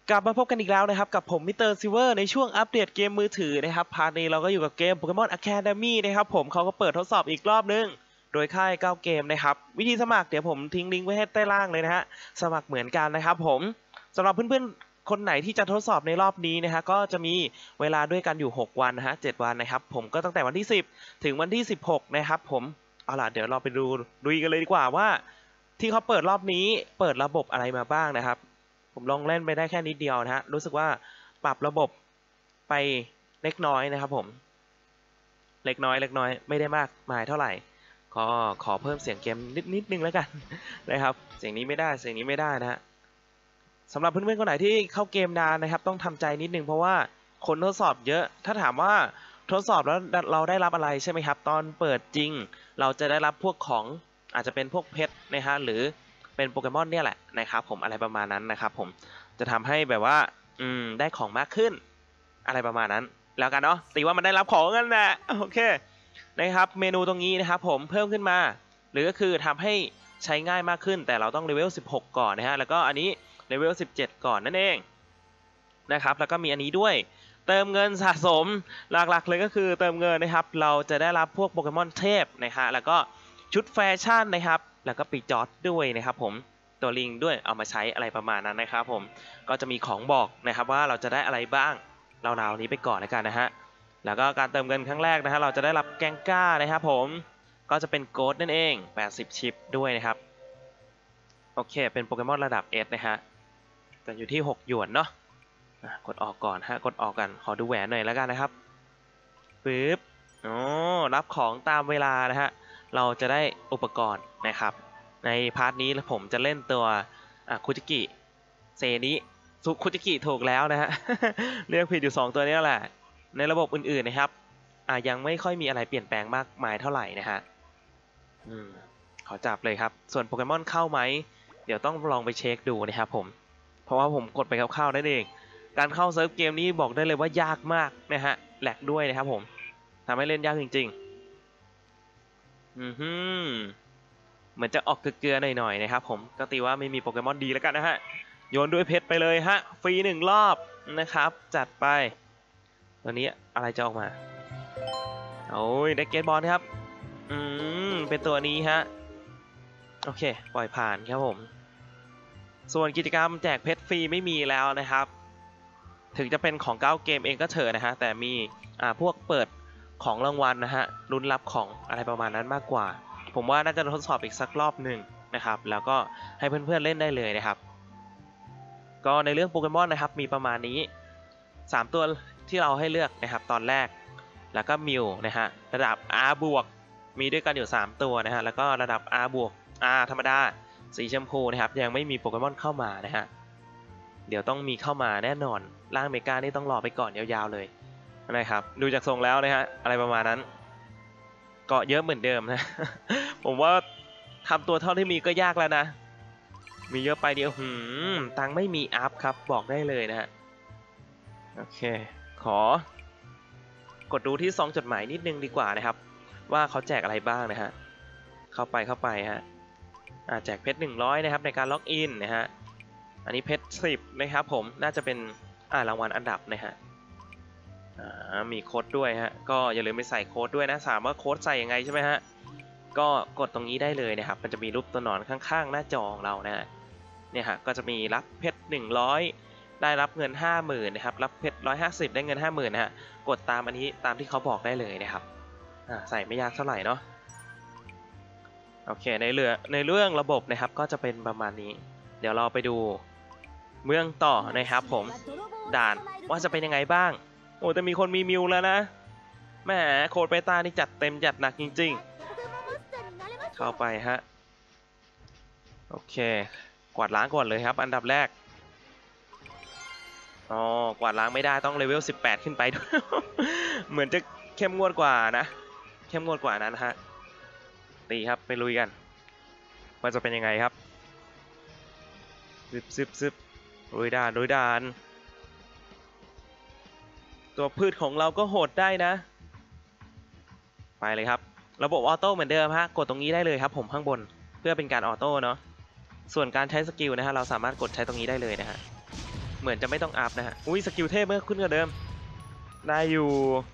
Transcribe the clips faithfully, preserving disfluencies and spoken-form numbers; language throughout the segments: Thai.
กลับมาพบกันอีกแล้วนะครับกับผมมิสเตอร์ซิลเวอร์ในช่วงอัปเดตเกมมือถือนะครับพาร์ทนี้เราก็อยู่กับเกม Pokemon Academy นะครับผมเขาก็เปิดทดสอบอีกรอบนึงโดยค่ายเก้าเกมนะครับวิธีสมัครเดี๋ยวผมทิ้งลิงก์ไว้ให้ใต้ล่างเลยนะฮะสมัครเหมือนกันนะครับผมสำหรับเพื่อนๆคนไหนที่จะทดสอบในรอบนี้นะฮะก็จะมีเวลาด้วยกันอยู่หกวันนะฮะเจ็ดวันนะครับผมก็ตั้งแต่วันที่สิบถึงวันที่สิบหกนะครับผมเอาล่ะเดี๋ยวเราไปดูดูกันเลยดีกว่าว่าที่เขาเปิดรอบนี้เปิดระบบอะไรมาบ้างนะครับผมลองเล่นไปได้แค่นิดเดียวนะฮะรู้สึกว่าปรับระบบไปเล็กน้อยนะครับผมเล็กน้อยเล็กน้อยไม่ได้มากมายเท่าไหร่ก็ขอเพิ่มเสียงเกมนิดนิดนึงแล้วกันนะครับเสียงนี้ไม่ได้เสียงนี้ไม่ได้นะฮะสำหรับเพื่อนๆคนไหนที่เข้าเกมนานนะครับต้องทำใจนิดนึงเพราะว่าคนทดสอบเยอะถ้าถามว่าทดสอบแล้วเราได้รับอะไรใช่ไหมครับตอนเปิดจริงเราจะได้รับพวกของอาจจะเป็นพวกเพชรนะฮะหรือเป็นโปเกมอนเนี่ยแหละนะครับผมอะไรประมาณนั้นนะครับผมจะทำให้แบบว่าอืมได้ของมากขึ้นอะไรประมาณนั้นแล้วกันเนาะตีว่ามันได้รับของกันแหละโอเคนะครับเมนูตรงนี้นะครับผมเพิ่มขึ้นมาหรือก็คือทำให้ใช้ง่ายมากขึ้นแต่เราต้องเลเวลสิบหกก่อนนะฮะแล้วก็อันนี้เลเวลสิบเจ็ดก่อนนั่นเองนะครับแล้วก็มีอันนี้ด้วยเติมเงินสะสมหลักๆเลยก็คือเติมเงินนะครับเราจะได้รับพวกโปเกมอนเทพนะฮะแล้วก็ชุดแฟชั่นนะครับแล้วก็ปีจอดด้วยนะครับผมตัวลิงด้วยเอามาใช้อะไรประมาณนั้นนะครับผมก็จะมีของบอกนะครับว่าเราจะได้อะไรบ้างเราๆนี้ไปก่อนแล้วกันนะฮะแล้วก็การเติมเงินครั้งแรกนะฮะเราจะได้รับแกงก้านะครับผมก็จะเป็นโกดนั่นเองแปดสิบชิปด้วยนะครับโอเคเป็นโปเกมอนระดับ เอส นะฮะแต่อยู่ที่หกหยวนเนาะกดออกก่อนฮะกดออกกันขอดูแหวนหน่อยแล้วกันนะครับปึ๊บอ๋อรับของตามเวลานะฮะเราจะได้อุปกรณ์นะครับในพาร์ทนี้ผมจะเล่นตัวคุจิกิเซนิซุคุจิกิถูกแล้วนะฮะ เรียกผิดอยู่สองตัวนี้แหละในระบบอื่นๆนะครับอ่ะยังไม่ค่อยมีอะไรเปลี่ยนแปลงมากมายเท่าไหร่นะฮะอืมขอจับเลยครับส่วนโปเกมอนเข้าไหมเดี๋ยวต้องลองไปเช็คดูนะครับผมเพราะว่าผมกดไปคร่าวๆนั่นเองการเข้าเซิร์ฟเกมนี้บอกได้เลยว่ายากมากนะฮะแหลกด้วยนะครับผมทำให้เล่นยากจริงๆอือฮึเหมือนจะออกเกลือๆหน่อยๆนะครับผมก็ตีว่าไม่มีโปเกมอนดีแล้วกันนะฮะโยนด้วยเพชรไปเลยฮะฟรีหนึ่งรอบนะครับจัดไปตัวนี้อะไรจะออกมาโอ้ยได้เกตบอลครับอืมเป็นตัวนี้ฮะโอเคปล่อยผ่านครับผมส่วนกิจกรรมแจกเพชรฟรีไม่มีแล้วนะครับถึงจะเป็นของเก้าเกมเองก็เถอะนะฮะแต่มีอ่าพวกเปิดของรางวัลนะฮะลุ้นรับของอะไรประมาณนั้นมากกว่าผมว่าน่าจะทดสอบอีกสักรอบหนึ่งนะครับแล้วก็ให้เพื่อนๆเล่นได้เลยนะครับก็ในเรื่องโปเกมอนนะครับมีประมาณนี้สามตัวที่เราให้เลือกนะครับตอนแรกแล้วก็มิวนะฮะระดับ R บวกมีด้วยกันอยู่สามตัวนะฮะแล้วก็ระดับ R บวก R ธรรมดาสีชมพูนะครับยังไม่มีโปเกมอนเข้ามานะฮะเดี๋ยวต้องมีเข้ามาแน่นอนร่างเมกานี่ต้องรอไปก่อนยาวๆเลยนะครับดูจากทรงแล้วนะฮะอะไรประมาณนั้นเกาะเยอะเหมือนเดิมนะ ผมว่าทำตัวเท่าที่มีก็ยากแล้วนะมีเยอะไปเดียวหืมตังไม่มีอัพครับบอกได้เลยนะฮะโอเคขอกดดูที่ซองจดหมายนิดนึงดีกว่านะครับว่าเขาแจกอะไรบ้างนะฮะเข้าไปเข้าไปฮะแจกเพชรหนึ่งร้อยนะครับในการล็อกอินนะฮะอันนี้เพชรสิบนะครับผมน่าจะเป็นอ่ารางวัลอันดับนะฮะมีโค้ดด้วยฮะก็อย่าลืมไปใส่โค้ดด้วยนะถามว่าโค้ดใส่ยังไงใช่ไหมฮะก็กดตรงนี้ได้เลยนะครับมันจะมีรูปตัวหนอนข้างๆหน้าจอของเรานะฮะเนี่ยฮะก็จะมีรับเพชรหนึ่งร้อยได้รับเงิน ห้าหมื่น นะครับรับเพชรหนึ่งร้อยห้าสิบได้เงิน ห้าหมื่น นะฮะกดตามอันนี้ตามที่เขาบอกได้เลยนะครับใส่ไม่ยากเท่าไหร่เนาะโอเคในเรื่องในเรื่องระบบนะครับก็จะเป็นประมาณนี้เดี๋ยวเราไปดูเมืองต่อนะครับผมด่านว่าจะเป็นยังไงบ้างโอ้แต่มีคนมีมิวแล้วนะแหมโคดเบต้านี่จัดเต็มจัดหนักจริงๆเข้าไปฮะโอเคกวาดล้างก่อนเลยครับอันดับแรกอ๋อกวาดล้างไม่ได้ต้องเลเวลสิบแปดขึ้นไป เหมือนจะเข้มงวดกว่านะเข้มงวดกว่านั้นฮะตีครับไปลุยกันว่าจะเป็นยังไงครับซึบซึบซึบลุยด่านลุยด่านตัวพืชของเราก็โหดได้นะไปเลยครับระบบออโต้เหมือนเดิมฮะกดตรงนี้ได้เลยครับผมข้างบนเพื่อเป็นการออโต้เนาะส่วนการใช้สกิลนะฮะเราสามารถกดใช้ตรงนี้ได้เลยนะฮะเหมือนจะไม่ต้องอัพนะฮะอุ้ยสกิลเทพเมื่อขึ้นกว่าเดิมได้อยู่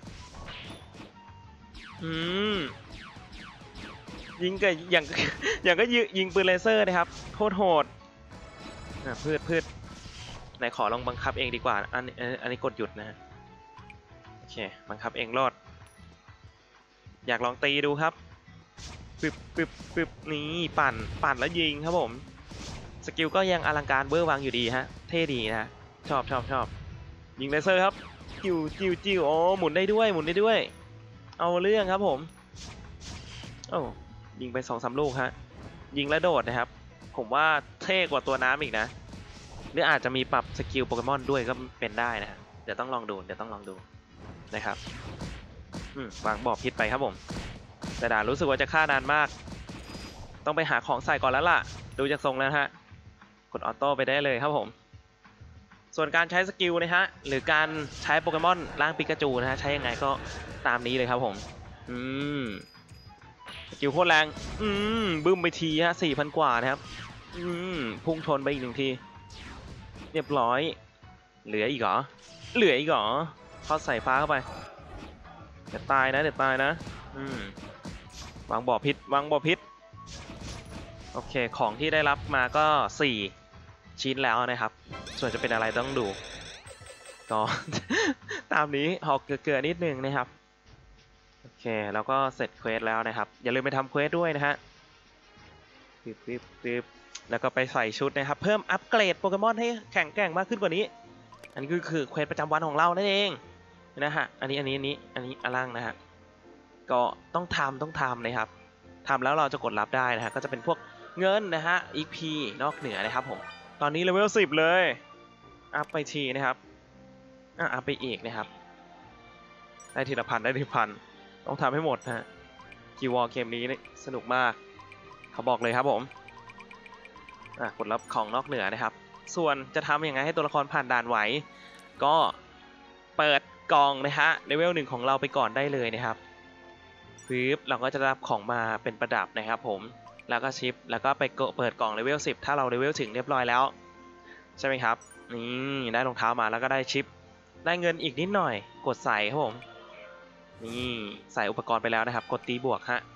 อืมยิงกับอย่างอย่างก็ยิงปืนเลเซอร์นะครับโคตรโหดอ่ะพืชพืชไหนขอลองบังคับเองดีกว่าอันอันนี้กดหยุดนะฮะโอเคบังคับเองรอดอยากลองตีดูครับปึ๊บปึ๊บปึ๊บนี่ปั่นปั่นแล้วยิงครับผมสกิลก็ยังอลังการเบอร์วังอยู่ดีฮะเท่ดีนะชอบชอบชอบยิงเลเซอร์ครับจิ้วจิ้วจิ้วโอ้หมุนได้ด้วยหมุนได้ด้วยเอาเรื่องครับผมโอ้ยิงไปสองสามลูกฮะยิงแล้วโดดนะครับผมว่าเท่กว่าตัวน้ำอีกนะหรืออาจจะมีปรับสกิลโปเกมอนด้วยก็เป็นได้นะเดี๋ยวต้องลองดูเดี๋ยวต้องลองดูนะครับอืมวางบ่อพิษไปครับผมแต่ด่ารู้สึกว่าจะฆ่านานมากต้องไปหาของใส่ก่อนแล้วล่ะดูจากทรงแล้วฮะกดออโต้ไปได้เลยครับผมส่วนการใช้สกิลนะฮะหรือการใช้โปเกมอนร่างปิกาจูนะฮะใช้ยังไงก็ตามนี้เลยครับผมอืมสกิลโคตรแรงอืมบึ้มไปทีฮะสี่พันกว่านะครับอืมพุ่งชนไปอีกหนึ่งทีเรียบร้อยเหลืออีกเหรอเหลืออีกเหรอทอดใส่ฟ้าเข้าไปเดี๋ยวตายนะเดี๋ยวตายนะอืมวางบ่อพิษวางบ่อพิษโอเคของที่ได้รับมาก็สี่ชิ้นแล้วนะครับส่วนจะเป็นอะไรต้องดูก็ ตามนี้หอกเกลือๆนิดนึงนะครับโอเคแล้วก็เสร็จเควสแล้วนะครับอย่าลืมไปทำเควสด้วยนะฮะปึ๊บปึ๊บปึ๊บแล้วก็ไปใส่ชุดนะครับเพิ่มอัปเกรดโปเกมอนให้แข็งแกร่งมากขึ้นกว่านี้อันนี้คือคือเควสประจำวันของเรานั่นเองนะฮะอันนี้อันนี้อันนี้อันนี้อลังนะฮะก็ต้องทำต้องทำนะครับทำแล้วเราจะกดรับได้นะฮะก็จะเป็นพวกเงินนะฮะ อี พี นอกเหนือนะครับผมตอนนี้เลเวลสิบเลยอัพไปทีนะครับอ่ะอัพไปอีกนะครับได้ทีละพันได้ทีละพันต้องทำให้หมดฮะคีย์วอลเกมนี้สนุกมากเขาบอกเลยครับผมอ่ะกดรับของนอกเหนือนะครับส่วนจะทำยังไงให้ตัวละครผ่านด่านไหวก็เปิดกล่องนะฮะเลเวลหนึ่งของเราไปก่อนได้เลยนะครับปึ๊บเราก็จะรับของมาเป็นประดับนะครับผมแล้วก็ชิปแล้วก็ไปเปิดกล่องเลเวลสิบถ้าเราเลเวลถึงเรียบร้อยแล้วใช่ไหมครับนี่ได้รองเท้ามาแล้วก็ได้ชิปได้เงินอีกนิดหน่อยกดใส่ครับผมนี่ใส่อุปกรณ์ไปแล้วนะครับกดตีบวกฮะ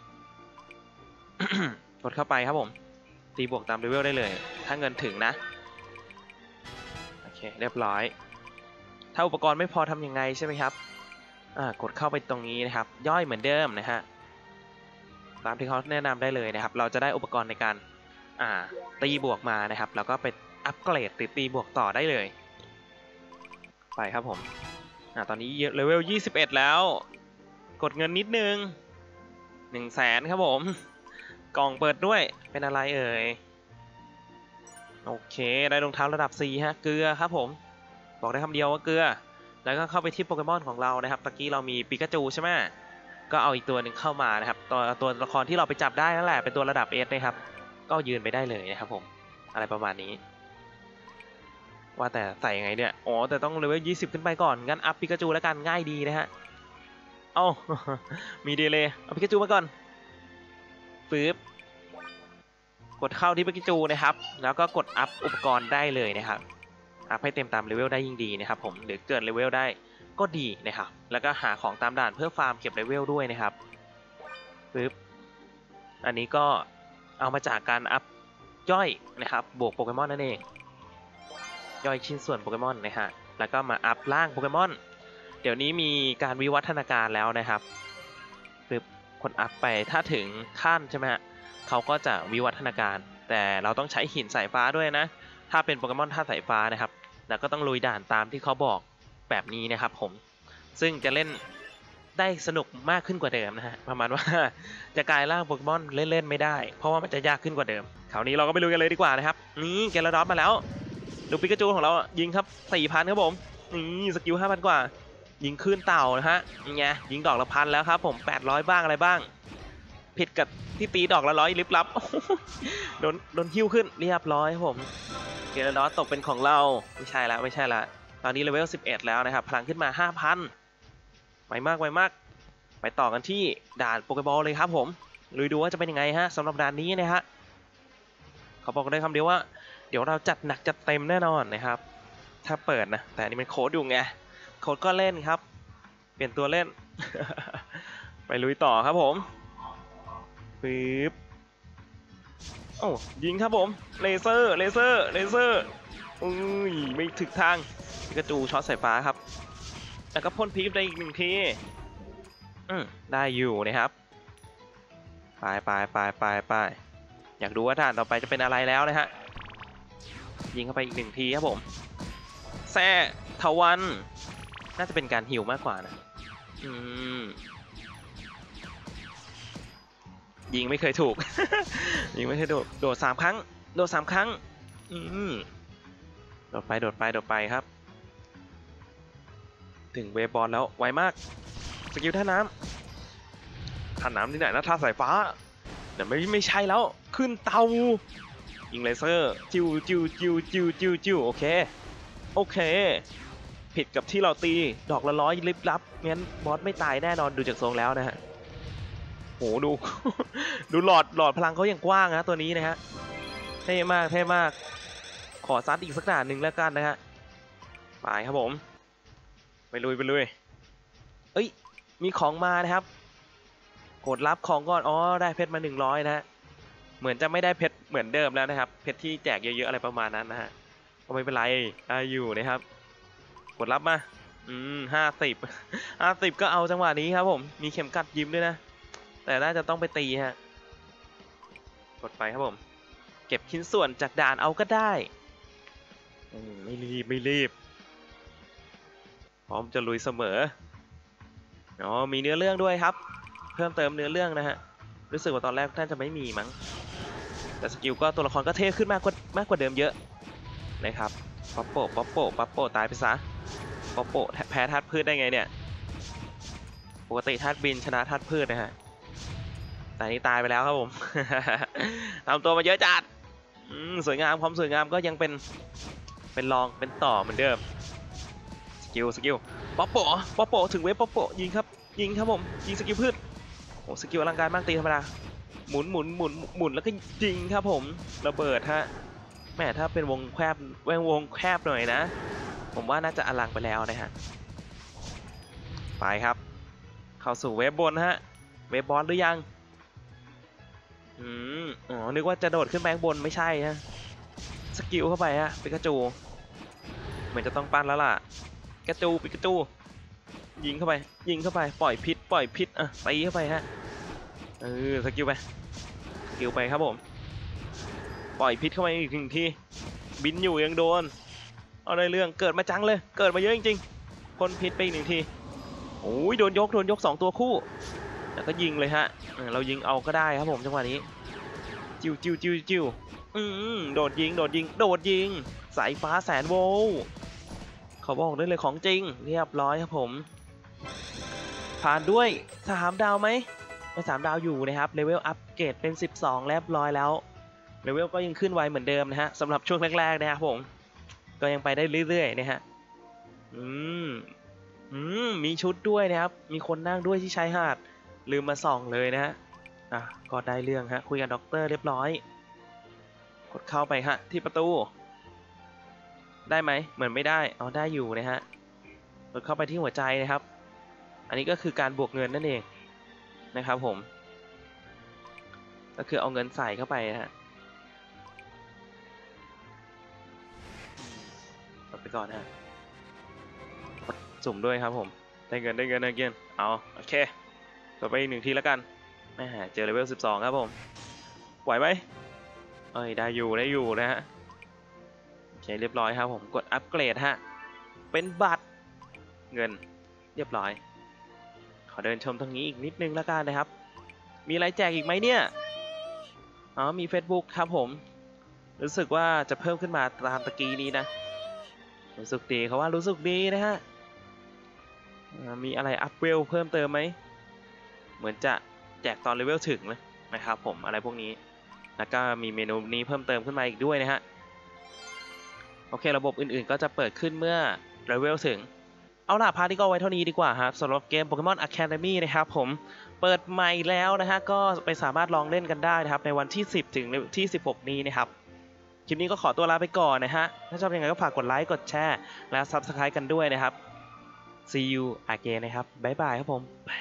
กดเข้าไปครับผมตีบวกตามเลเวลได้เลยถ้าเงินถึงนะโอเคเรียบร้อยถ้าอุปกรณ์ไม่พอทำยังไงใช่ไหมครับอ่ากดเข้าไปตรงนี้นะครับย่อยเหมือนเดิมนะฮะตามที่เขาแนะนำได้เลยนะครับเราจะได้อุปกรณ์ในการอ่าตีบวกมานะครับแล้วก็ไปอัปเกรดตีตีบวกต่อได้เลยไปครับผมอ่าตอนนี้เลเวลยี่สิบเอ็ดแล้วกดเงินนิดนึงหนึ่งแสนครับผมกล่องเปิดด้วยเป็นอะไรเอ่ยโอเคได้รองเท้าระดับสี่ฮะเกลือครับผมบอกได้คำเดียวว่าเกลือแล้วก็เข้าไปที่โปเกมอนของเรานะครับตะกี้เรามีปิกาจูใช่ไหมก็เอาอีกตัวหนึ่งเข้ามานะครับตัวตัวละครที่เราไปจับได้นั่นแหละเป็นตัวระดับ เอส นะครับก็ยืนไปได้เลยนะครับผมอะไรประมาณนี้ว่าแต่ใส่ยังไงเนี่ยอ๋อแต่ต้องเลเวลยี่สิบขึ้นไปก่อนงั้นอัพปิกาจูแล้วกันง่ายดีนะฮะเอ้า มีดีเลยเอาปิกาจูมาก่อนปึ๊บกดเข้าที่ปิกาจูนะครับแล้วก็กดอัพอุปกรณ์ได้เลยนะครับอัพให้เต็มตามเลเวลได้ยิ่งดีนะครับผมหรือเกินเลเวลได้ก็ดีนะครับแล้วก็หาของตามด่านเพื่อฟาร์มเก็บเลเวลด้วยนะครับปึ๊บอันนี้ก็เอามาจากการอัพย่อยนะครับบวกโปเกมอนนั่นเองย่อยชิ้นส่วนโปเกมอนนะฮะแล้วก็มาอัพร่างโปเกมอนเดี๋ยวนี้มีการวิวัฒนาการแล้วนะครับปึ๊บกดอัพไปถ้าถึงขั้นใช่ไหมฮะเขาก็จะวิวัฒนาการแต่เราต้องใช้หินสายฟ้าด้วยนะถ้าเป็นโปเกมอนท่าสายฟ้านะครับแล้วก็ต้องลุยด่านตามที่เขาบอกแบบนี้นะครับผมซึ่งจะเล่นได้สนุกมากขึ้นกว่าเดิมนะฮะประมาณว่าจะกลายร่างโปเกมอนเล่นๆไม่ได้เพราะว่ามันจะยากขึ้นกว่าเดิมคราวนี้เราก็ไปลุยกันเลยดีกว่านะครับนี่เกลาดอสมาแล้วดูปิกาจูของเรายิงครับ สี่พัน ครับผมนี่สกิล ห้าพัน กว่ายิงคลื่นเต่านะฮะนี่ไงยิงดอกละพันแล้วครับผมแปดร้อยบ้างอะไรบ้างผิดกับที่ตีดอกละร้อยลิบลับ โดนโดนหิ้วขึ้นเรียบร้อยครับผมเกลาดอสตกเป็นของเราไม่ใช่ละไม่ใช่ละตอนนี้เลเวลสิบเอ็ดแล้วนะครับพลังขึ้นมา ห้าพัน ไวมากไวมากไปต่อกันที่ด่านโปเกบอลเลยครับผมลุยดูว่าจะเป็นยังไงฮะสำหรับด่านนี้นะฮะเขาบอกได้คำเดียวว่าเดี๋ยวเราจัดหนักจัดเต็มแน่นอนนะครับถ้าเปิดนะแต่อันนี้มันโค้ดอยู่ไงโค้ดก็เล่นครับเปลี่ยนตัวเล่น ไปลุยต่อครับผมปึ๊บโอ้ยิงครับผมเลเซอร์เลเซอร์เลเซอร์อุ้ยไม่ถึงทางปิกาจูช็อตสายฟ้าครับแล้วก็พ่นพิษได้อีกหนึ่งทีอืมได้อยู่นะครับไปไปไปไปไปอยากดูว่าด่านต่อไปจะเป็นอะไรแล้วนะฮะยิงเข้าไปอีกหนึ่งทีครับผมแซ่ทวันน่าจะเป็นการหิวมากกว่านะอืมยิงไม่เคยถูก ยิงไม่เคยโดดโดดสามครั้งโดดสามครั้งอืมโดดไปโดดไปโดดไปครับถึงเวฟบอลแล้วไวมากสกิลท่าน้ำท่าน้ำที่ไหนนะท่าสายฟ้าแต่ไม่ไม่ใช่แล้วขึ้นเตายิงเลเซอร์จิวจิวจิวจิวจิวจิวโอเคโอเคผิดกับที่เราตีดอกละร้อยลิบลับงั้นบอสไม่ตายแน่นอนดูจากทรงแล้วนะฮะโหดู ดูหลอดหลอดพลังเขาอย่างกว้างนะตัวนี้นะฮะเท่มากเท่มากขอซัดอีกสักด่านหนึ่งแล้วกันนะฮะไปครับผมไปลุยไปลุยเอ้ยมีของมานะครับกดรับของก่อนอ๋อได้เพชรมาหนึ่งร้อยนะฮะเหมือนจะไม่ได้เพชรเหมือนเดิมแล้วนะครับเพชรที่แจกเยอะๆอะไรประมาณนั้นนะฮะก็ไม่เป็นไรได้อยู่นะครับกดรับมาอืมห้าสิบห้าสิบก็เอาจังหวะนี้ครับผมมีเข็มกัดยิ้มด้วยนะแต่น่าจะต้องไปตีฮะกดไปครับผมเก็บชิ้นส่วนจากด่านเอาก็ได้ไม่รีบไม่รีบพร้อมจะลุยเสมออ๋อมีเนื้อเรื่องด้วยครับเพิ่มเติมเนื้อเรื่องนะฮะรู้สึกว่าตอนแรกท่านจะไม่มีมั้งแต่สกิลก็ตัวละครก็เท่ขึ้นมากกว่ามากกว่าเดิมเยอะนะครับป๊อปโปป๊อปโปป๊อปโปตายไปซะป๊อปโปแพ้ธาตุพืชได้ไงเนี่ยปกติธาตุบินชนะธาตุพืชนะฮะแต่นี้ตายไปแล้วครับผม ทำตัวมาเยอะจัดสวยงามความสวยงามก็ยังเป็นเป็นรองเป็นต่อเหมือนเดิมสกิลสกิลป๊อปโปป๊อปโปถึงเวฟป๊อปโปยิงครับยิงครับผมยิงสกิลพืชโอ้สกิลอลังการมากตีธรรมดาหมุนหมุนหมุนหมุนแล้วก็ยิงครับผมระเบิดฮะแม่ถ้าเป็นวงแคบวงวงแคบหน่อยนะผมว่าน่าจะอลังไปแล้วนะฮะไปครับเข้าสู่เวฟบนฮะเวฟบอสหรือยังอืมอ๋อนึกว่าจะโดดขึ้นแบงบนไม่ใช่ฮะสกิลเข้าไปฮะปิกาจูเหมือนจะต้องปั้นแล้วล่ะปิกาจูปิกาจูยิงเข้าไปยิงเข้าไปปล่อยพิษปล่อยพิษอ่ะตีเข้าไปฮะเออสกิลไปสกิลไปครับผมปล่อยพิษเข้าไปอีกหนึ่งทีบินอยู่ยังโดนเอาได้เรื่องเกิดมาจังเลยเกิดมาเยอะจริงๆพ่นพิษไปอีกหนึ่งทีโอ้ยโดนยกโดนยกสองตัวคู่แล้วก็ยิงเลยฮะเรายิงเอาก็ได้ครับผมจังหวะนี้จิวจิวจิวจิวอืมโดดยิงโดดยิงโดดยิงสายฟ้าแสนโวลต์เขาบอกได้เลยของจริงเรียบร้อยครับผมผ่านด้วยสามดาวไหมไม่สามดาวอยู่นะครับเลเวลอัปเกรดเป็นสิบสองเรียบร้อยแล้วเลเวลก็ยังขึ้นไวเหมือนเดิมนะฮะสำหรับช่วงแรกๆนะครับผมก็ยังไปได้เรื่อยๆนะฮะอืมอืมมีชุดด้วยนะครับมีคนนั่งด้วยที่ชายหาดลืมมาส่องเลยนะฮะอ่ะก็ได้เรื่องฮะคุยกับด็อกเตอร์เรียบร้อยกดเข้าไปฮะที่ประตูได้ไหมเหมือนไม่ได้อ๋อได้อยู่นะฮะกดเข้าไปที่หัวใจนะครับอันนี้ก็คือการบวกเงินนั่นเองนะครับผมก็คือเอาเงินใส่เข้าไปนะฮะกดไปก่อนฮะสุ่มด้วยครับผมได้เงินได้เงินได้เงินเอาโอเคต่อไปอีกหนึ่งทีแล้วกันแม่เจอเลเวลสิบสองครับผมไหวไหมเอ้ยได้อยู่ได้อยู่นะฮะโอเคเรียบร้อยครับผมกดอัปเกรดฮะเป็นบัตรเงินเรียบร้อยขอเดินชมตรงนี้อีกนิดนึงแล้วกันนะครับมีอะไรแจกอีกไหมเนี่ยอ๋อมี Facebook ครับผมรู้สึกว่าจะเพิ่มขึ้นมาตามตะกี้นี้นะรู้สึกดีเขาว่ารู้สึกดีนะฮะมีอะไรอัพเวลเพิ่มเติมไหมเหมือนจะแจกตอนเลเวลถึงนะครับผมอะไรพวกนี้แล้วก็มีเมนูนี้เพิ่มเติมขึ้นมาอีกด้วยนะฮะโอเคระบบอื่นๆก็จะเปิดขึ้นเมื่อเลเวลถึงเอาล่ะพาร์ทนี้ก็ไว้เท่านี้ดีกว่าครับสำหรับเกม Pokemon Academy นะครับผมเปิดใหม่แล้วนะฮะก็ไปสามารถลองเล่นกันได้นะครับในวันที่สิบถึงที่สิบหกนี้นะครับคลิปนี้ก็ขอตัวลาไปก่อนนะฮะถ้าชอบยังไงก็ฝากกดไลค์กดแชร์และ ซับสไครบ์ กันด้วยนะครับ see you again นะครับบ๊ายบายครับผม